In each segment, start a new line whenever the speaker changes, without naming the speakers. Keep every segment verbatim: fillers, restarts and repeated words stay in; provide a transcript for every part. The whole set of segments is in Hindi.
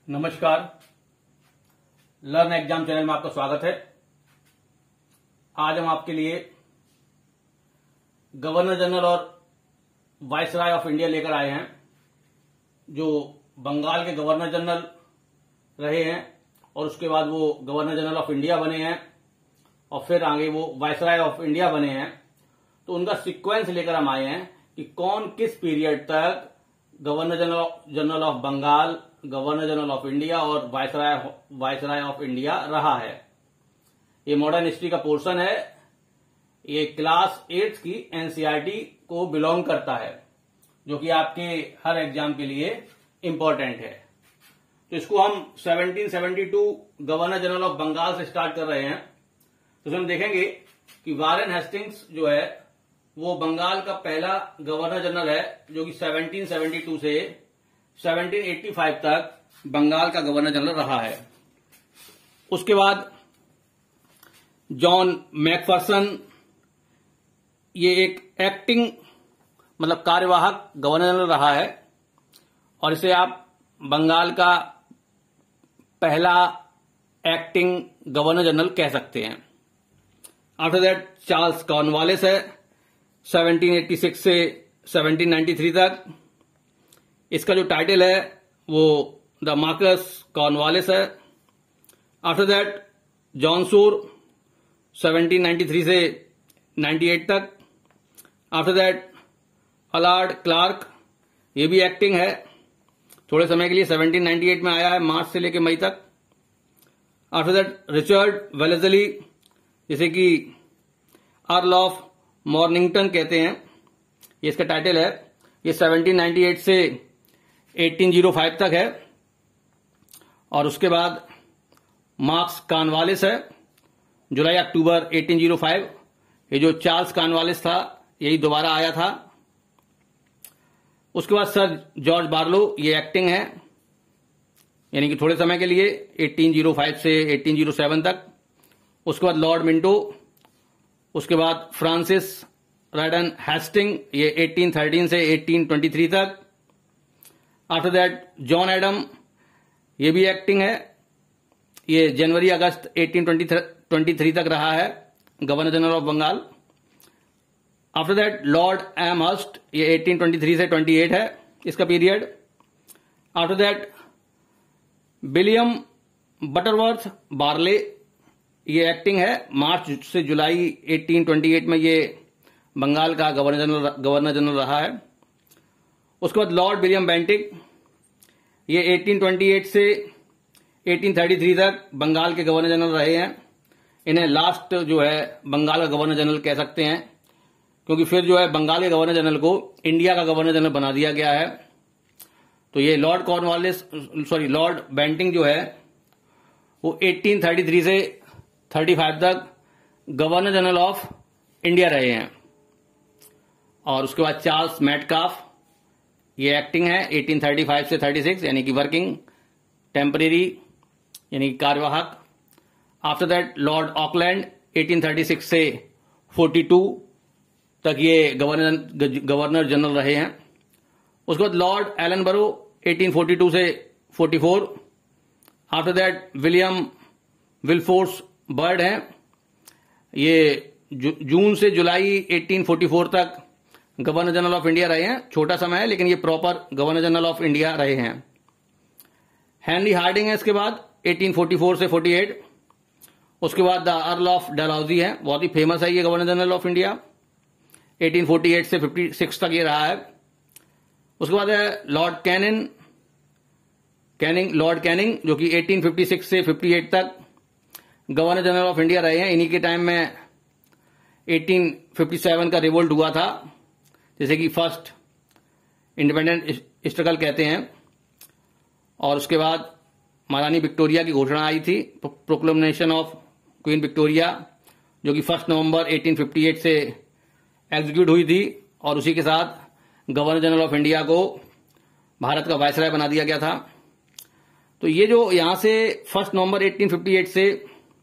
नमस्कार, लर्न एग्जाम चैनल में आपका स्वागत है। आज हम आपके लिए गवर्नर जनरल और वाइसराय ऑफ इंडिया लेकर आए हैं, जो बंगाल के गवर्नर जनरल रहे हैं और उसके बाद वो गवर्नर जनरल ऑफ इंडिया बने हैं और फिर आगे वो वाइसराय ऑफ इंडिया बने हैं। तो उनका सीक्वेंस लेकर हम आए हैं कि कौन किस पीरियड तक governor general general of Bengal, governor general of India और वाइसराय वाइसराय ऑफ इंडिया रहा है। ये मॉडर्न हिस्ट्री का पोर्शन है। ये क्लास एट्थ की एनसीईआरटी को बिलोंग करता है, जो कि आपके हर एग्जाम के लिए इंपॉर्टेंट है। तो इसको हम seventeen seventy two governor general of Bengal से स्टार्ट कर रहे हैं। तो हम देखेंगे कि वारेन हेस्टिंग्स जो है वो बंगाल का पहला गवर्नर जनरल है, जो कि सेवनटीन सेवेंटी टू से सेवनटीन एटी फाइव तक बंगाल का गवर्नर जनरल रहा है। उसके बाद जॉन मैकफर्सन, ये एक एक्टिंग मतलब कार्यवाहक गवर्नर जनरल रहा है और इसे आप बंगाल का पहला एक्टिंग गवर्नर जनरल कह सकते हैं। आफ्टर दैट चार्ल्स कॉर्नवालिस है, सेवनटीन एटी सिक्स से सेवनटीन नाइंटी थ्री तक। इसका जो टाइटल है वो द मार्कस कॉर्नवालिस है। After that John Shore, seventeen ninety three से नाइंटी एट तक। आफ्टर दैट अलार्ड क्लार्क, ये भी एक्टिंग है, थोड़े समय के लिए सेवनटीन नाइंटी एट में आया है, मार्च से लेकर मई तक। आफ्टर दैट रिचर्ड वेलेस्ली, जिसे कि अर्ल ऑफ मॉर्निंगटन कहते हैं, ये इसका टाइटल है। ये सेवनटीन नाइंटी एट से एटीन ओ फाइव तक है। और उसके बाद मार्क्स कॉर्नवालिस है, जुलाई अक्टूबर एटीन ओ फाइव। ये जो चार्ल्स कॉर्नवालिस था यही दोबारा आया था। उसके बाद सर जॉर्ज बार्लो, ये एक्टिंग है, यानी कि थोड़े समय के लिए एटीन ओ फाइव से एटीन ओ सेवन तक। उसके बाद लॉर्ड मिंटो, उसके बाद फ्रांसिस राइडन हेस्टिंग, ये एटीन थर्टीन से एटीन ट्वेंटी थ्री तक। आफ्टर दैट जॉन एडम, ये भी एक्टिंग है, ये जनवरी अगस्त एटीन ट्वेंटी थ्री तक रहा है governor general of Bengal. After that Lord Amherst, ये एटीन ट्वेंटी थ्री से ट्वेंटी एट है इसका period. After that William Butterworth Bayley, ये एक्टिंग है, मार्च से जुलाई एटीन ट्वेंटी एट में ये बंगाल का गवर्नर जनरल गवर्नर जनरल रहा है। उसके बाद लॉर्ड विलियम बेंटिक, ये एटीन ट्वेंटी एट से एटीन थर्टी थ्री तक बंगाल के गवर्नर जनरल रहे हैं। इन्हें लास्ट जो है बंगाल का गवर्नर जनरल कह सकते हैं, क्योंकि फिर जो है बंगाल के गवर्नर जनरल को इंडिया का गवर्नर जनरल बना दिया गया है। तो ये Lord Cornwallis sorry Lord Bentinck जो है वो एटीन थर्टी थ्री से थर्टी फाइव तक गवर्नर जनरल ऑफ इंडिया रहे हैं। और उसके बाद चार्ल्स मेटकाफ, ये एक्टिंग है, एटीन थर्टी फाइव से थर्टी सिक्स, यानी कि वर्किंग, टेम्परेरी यानी कि कार्यवाहक। After that Lord Auckland, eighteen thirty six से फोर्टी टू तक ये गवर्नर गवर्नर जनरल रहे हैं। उसके बाद Lord Ellenborough, eighteen forty two से forty four. After that William Wilberforce Bird हैं, ये जू, जून से जुलाई एटीन फोर्टी फोर तक गवर्नर जनरल ऑफ इंडिया रहे हैं। छोटा समय है लेकिन ये proper governor general of India रहे हैं। हेनरी हार्डिंग है इसके बाद, एटीन फोर्टी फोर से फोर्टी एट। उसके बाद द अर्ल ऑफ डलहौजी है, बहुत ही फेमस है ये governor general of India, eighteen forty eight से फिफ्टी सिक्स तक ये रहा है। उसके बाद है Lord Canning Canning Lord Canning, जो कि एटीन फिफ्टी सिक्स से फिफ्टी एट तक गवर्नर जनरल ऑफ इंडिया रहे हैं। इन्हीं के टाइम में एटीन फिफ्टी सेवन का रिवोल्ट हुआ था, जैसे कि फर्स्ट इंडिपेंडेंट स्ट्रगल कहते हैं। और उसके बाद महारानी विक्टोरिया की घोषणा आई थी, प्रोक्लेमेशन ऑफ क्वीन विक्टोरिया, जो कि फर्स्ट नवंबर एटीन फिफ्टी एट से एग्जीक्यूट हुई थी। और उसी के साथ गवर्नर जनरल ऑफ इंडिया को भारत का वायसराय बना दिया गया था। तो ये जो यहां से फर्स्ट नवंबर एटीन फिफ्टी एट से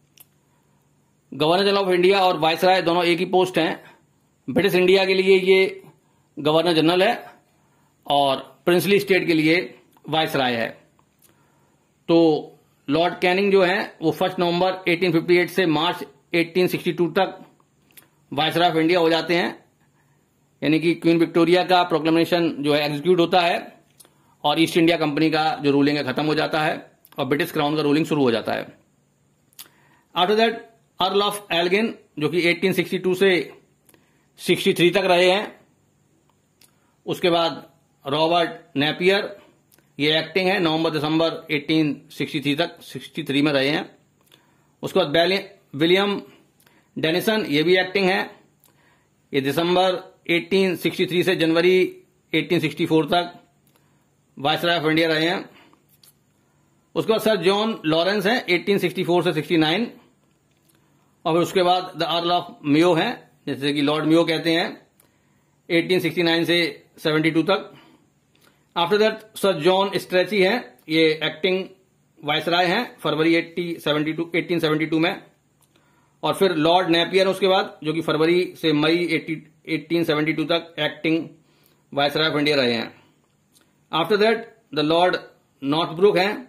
गवर्नर जनरल ऑफ इंडिया और वायसराय दोनों एक ही पोस्ट हैं। ब्रिटिश इंडिया के लिए ये गवर्नर जनरल है और प्रिंसली स्टेट के लिए वायसराय है। तो लॉर्ड कैनिंग जो है वो फर्स्ट नवंबर अठारह सौ अट्ठावन से मार्च अठारह सौ बासठ तक वायसराय ऑफ इंडिया हो जाते हैं, यानी कि क्वीन विक्टोरिया का प्रोक्लेमेशन जो है एग्जीक्यूट होता है और ईस्ट इंडिया कंपनी का जो रूलिंग है खत्म हो जाता है और ब्रिटिश क्राउन का रूलिंग शुरू हो जाता है। After that Earl of Elgin जो कि अठारह सौ बासठ से तिरसठ तक रहे हैं। उसके बाद रॉबर्ट नेपियर, ये एक्टिंग है, नवंबर दिसंबर अठारह सौ तिरसठ तक तिरसठ में रहे हैं। उसके बाद विलियम डेनिसन, ये भी एक्टिंग है, ये दिसंबर अठारह सौ तिरसठ से जनवरी अठारह सौ चौंसठ तक वायसराय ऑफ इंडिया रहे हैं। उसके बाद सर जॉन लॉरेंस हैं, अठारह सौ चौंसठ से उनहत्तर, और फिर उसके बाद द अर्ल ऑफ मेयो हैं, जैसे कि लॉर्ड मेयो कहते हैं, अठारह सौ उनहत्तर से बहत्तर तक। After that sir John Strachey हैं, ये एक्टिंग वायसराय हैं फरवरी अठारह सौ बहत्तर में। और फिर लॉर्ड नेपियर उसके बाद, जो कि फरवरी से मई अठारह सौ बहत्तर तक एक्टिंग वायसराय ऑफ इंडिया रहे हैं। After that the Lord Northbrook हैं,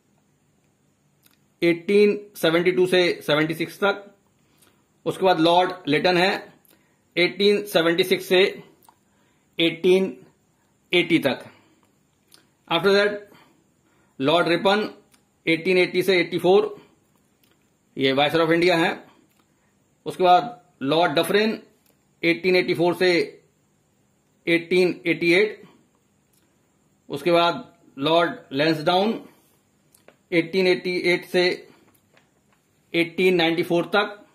अठारह सौ बहत्तर से छिहत्तर तक। उसके बाद लॉर्ड लिटन है, अठारह सौ छिहत्तर से अठारह सौ अस्सी तक। आफ्टर दैट लॉर्ड रिपन अठारह सौ अस्सी से चौरासी, ये वायसराय ऑफ इंडिया है। उसके बाद लॉर्ड डफरिन अठारह सौ चौरासी से अठारह सौ अट्ठासी। उसके बाद लॉर्ड लैंसडाउन अठारह सौ अट्ठासी से अठारह सौ चौरानवे तक।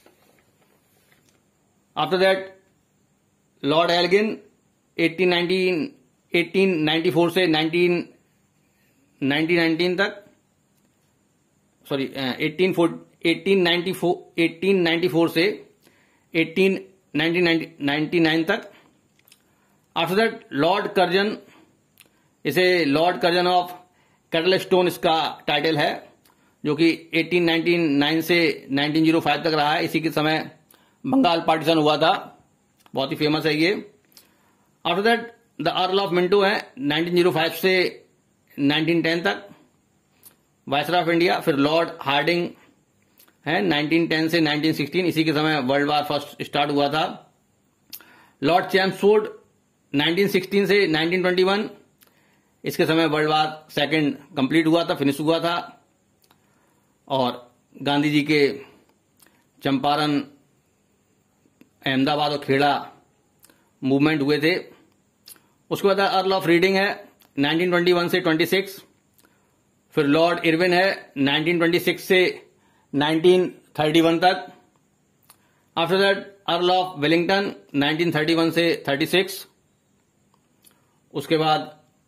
आफ्टर दैट लॉर्ड एल्गिन अठारह सौ चौरानवे से उन्नीस तक, सॉरी अठारह सौ चौरानवे से अठारह सौ निन्यानवे तक। आफ्टर दैट लॉर्ड कर्जन, इसे लॉर्ड कर्जन ऑफ कैटलस्टोन इसका टाइटल है, जो कि अठारह सौ निन्यानवे से उन्नीस सौ पाँच तक रहा है। इसी के समय बंगाल पार्टीशन हुआ था, बहुत ही फेमस है ये। After that the Earl of Minto है, उन्नीस सौ पाँच से उन्नीस सौ दस तक वायसराय ऑफ इंडिया। फिर लॉर्ड हार्डिंग है, उन्नीस सौ दस से उन्नीस सौ सोलह, इसी के समय वर्ल्ड वार फर्स्ट स्टार्ट हुआ था। लॉर्ड चैम्सफोर्ड उन्नीस सौ सोलह से उन्नीस सौ इक्कीस, इसके समय वर्ल्ड वार सेकंड कंप्लीट हुआ था, फिनिश हुआ था। और गांधी जी के चंपारण, अहमदाबाद और खेड़ा मूवमेंट हुए थे। उसके बाद अर्ल ऑफ रीडिंग है, उन्नीस सौ इक्कीस से छब्बीस। फिर लॉर्ड इरविन है, उन्नीस सौ छब्बीस से उन्नीस सौ इकतीस तक। After that Earl of Willingdon उन्नीस सौ इकतीस से छत्तीस। उसके बाद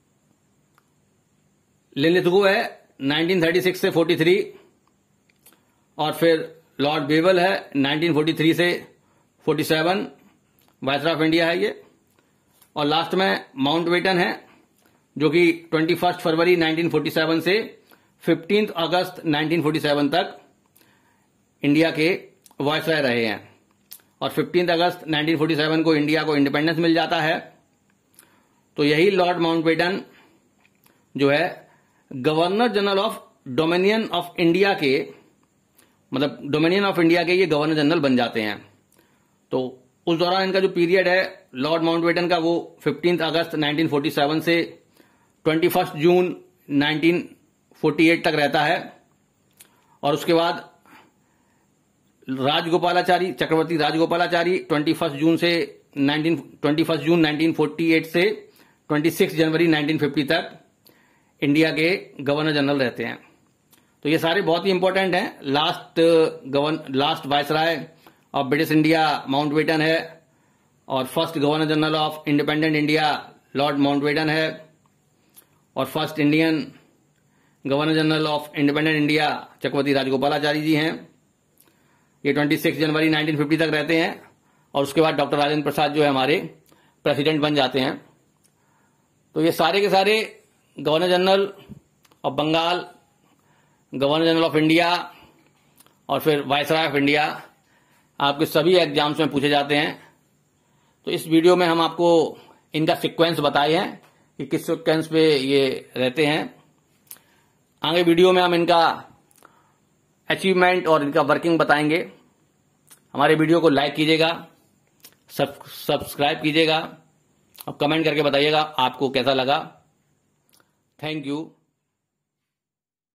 लिनलिथगो है, उन्नीस सौ छत्तीस से तैंतालीस। और फिर लॉर्ड बेवल है, उन्नीस सौ तैंतालीस से सैंतालीस, वायसराय ऑफ इंडिया है ये। और लास्ट में माउंटबेटन है, जो कि इक्कीस फरवरी उन्नीस सौ सैंतालीस से पंद्रह अगस्त उन्नीस सौ सैंतालीस तक इंडिया के वायसराय रहे हैं। और पंद्रह अगस्त उन्नीस सौ सैंतालीस को इंडिया को इंडिपेंडेंस मिल जाता है। तो यही लॉर्ड माउंटबेटन जो है governor general of dominion of India के, मतलब डोमिनियन ऑफ इंडिया के ये गवर्नर जनरल बन जाते हैं। तो उस दौरान इनका जो पीरियड है लॉर्ड माउंटबेटन का, वो पंद्रह अगस्त उन्नीस सौ सैंतालीस से इक्कीस जून उन्नीस सौ अड़तालीस तक रहता है। और उसके बाद राजगोपालाचारी, चक्रवर्ती राजगोपालाचारी इक्कीस जून से इक्कीस जून उन्नीस सौ अड़तालीस से छब्बीस जनवरी उन्नीस सौ पचास तक इंडिया के गवर्नर जनरल रहते हैं। तो ये सारे बहुत ही इंपॉर्टेंट हैं। Last govern last viceroy of British India Mountbatten है, और first governor general of independent India Lord Mountbatten है, और first Indian governor general of independent India Chakravarti Rajagopalachari ji हैं। ये छब्बीस जनवरी उन्नीस सौ पचास तक रहते हैं। और उसके बाद डॉक्टर राजेंद्र प्रसाद जो है हमारे प्रेसिडेंट बन जाते हैं। तो ये सारे के सारे governor general of Bengal, governor general of India और फिर वायसराय ऑफ इंडिया आपके सभी एग्जाम्स में पूछे जाते हैं। तो इस वीडियो में हम आपको इनका सीक्वेंस बताए हैं कि किस सीक्वेंस पे ये रहते हैं। आगे वीडियो में हम इनका अचीवमेंट और इनका वर्किंग बताएंगे। हमारे वीडियो को लाइक कीजिएगा, सब्सक्राइब कीजिएगा और कमेंट करके बताइएगा आपको कैसा लगा। Thank you.